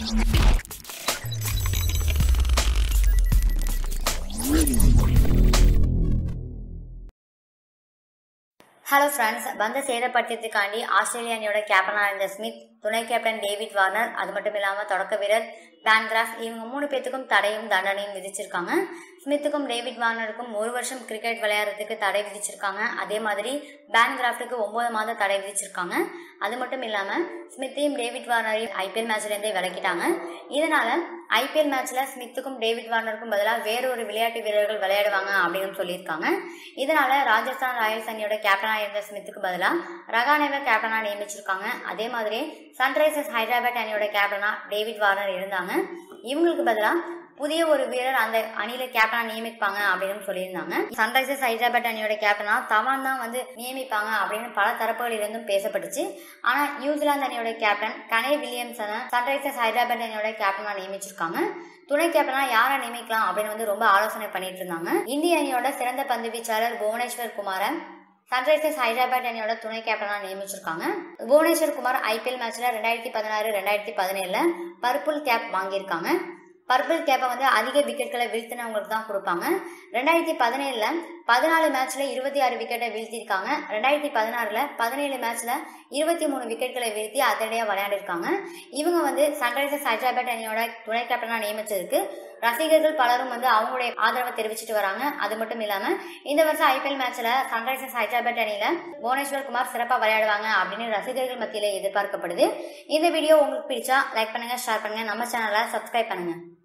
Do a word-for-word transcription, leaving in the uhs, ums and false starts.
Hello friends, பந்த சேதப்படுத்தியதுக்காண்டி ஆஸ்திரேலிய அணியோட கேப்டனாக இருந்த ஸ்மித், துணை கேப்டன் டேவிட் வார்னர், அது மட்டும் இல்லாமல் தொடக்க வீரர் பேன்கிராஃப்ட் இவங்க மூணு பேத்துக்கும் தடையும் தண்டனையும் விதிச்சிருக்காங்க. ஸ்மித்துக்கும் டேவிட் வார்னருக்கும் ஒரு வருஷம் கிரிக்கெட் விளையாடுறதுக்கு தடை விதிச்சிருக்காங்க. அதே மாதிரி பேன்கிராஃப்டுக்கு ஒன்பது மாதம் தடை விதிச்சிருக்காங்க. அது மட்டும் இல்லாமல் ஸ்மித்தையும் டேவிட் வார்னரையும் ஐபிஎல் மேட்ச்லேருந்தே விலக்கிட்டாங்க. இதனால ஐபிஎல் மேட்ச்ல ஸ்மித்துக்கும் டேவிட் வார்னருக்கும் பதிலாக வேறொரு விளையாட்டு வீரர்கள் விளையாடுவாங்க அப்படின்னு சொல்லியிருக்காங்க. இதனால ராஜஸ்தான் ராயல்ஸ் அணியோட கேப்டனாக இருந்த ஸ்மித்துக்கு பதிலாக ரகானேவை கேப்டனாக நியமிச்சிருக்காங்க. அதே மாதிரி சன்ரைசர்ஸ் ஹைதராபாத் அணியோட கேப்டனா டேவிட் வார்னர் இருந்தாங்க. இவங்களுக்கு பதிலாக புதிய ஒரு வீரர் அந்த அணியில கேப்டனா நியமிப்பாங்க அப்படின்னு சொல்லியிருந்தாங்க. சன்ரைசர்ஸ் ஹைதராபாத் அணியோட கேப்டனா தவான் தான் வந்து நியமிப்பாங்க அப்படின்னு பல தரப்புகள் இருந்தும் பேசப்பட்டுச்சு. ஆனா நியூசிலாந்து அணியோட கேப்டன் கனே வில்லியம்சனை சன்ரைசர்ஸ் ஹைதராபாத் அணியோட கேப்டனா நியமிச்சிருக்காங்க. துணை கேப்டனா யாரை நியமிக்கலாம் அப்படின்னு வந்து ரொம்ப ஆலோசனை பண்ணிட்டு இருந்தாங்க. இந்திய அணியோட சிறந்த பந்து வீச்சாளர் புவனேஸ்வர் குமாரை சன்ரைசர்ஸ் ஹைதராபாத் அணியோட துணை கேப்டனா நியமிச்சிருக்காங்க. புவனேஸ்வர் குமார் ஐபிஎல் மேட்ச்ல ரெண்டாயிரத்தி பதினாறு ரெண்டாயிரத்தி பதினேழுல பர்பிள் கேப் வாங்கியிருக்காங்க. பர்பிள் கேப்பை வந்து அதிக விக்கெட்களை வீழ்த்தினவங்களுக்கு தான் கொடுப்பாங்க. ரெண்டாயிரத்தி பதினேழுல பதினாலு மேட்ச்ல இருபத்தி ஆறு விக்கெட்டை வீழ்த்திருக்காங்க. ரெண்டாயிரத்தி பதினாறுல பதினேழு மேட்ச்ல இருபத்தி மூணு விக்கெட்களை வீழ்த்தி அதிரடியா விளையாடிருக்காங்க. இவங்க வந்து சன்ரைசர்ஸ் ஹைதராபாத் அணியோட துணை கேப்டனா நியமிச்சதுக்கு ரசிகர்கள் பலரும் வந்து அவங்களுடைய ஆதரவை தெரிவிச்சுட்டு வராங்க. அது மட்டும் இல்லாம இந்த வருஷம் ஐபிஎல் மேட்ச்ல சன்ரைசர்ஸ் ஹைதராபாத் அணியில புவனேஸ்வர் குமார் சிறப்பா விளையாடுவாங்க அப்படின்னு ரசிகர்கள் மத்தியில எதிர்பார்க்கப்படுது. இந்த வீடியோ உங்களுக்கு பிடிச்சா லைக் பண்ணுங்க, ஷேர் பண்ணுங்க, நம்ம சேனலை சப்ஸ்கிரைப் பண்ணுங்க.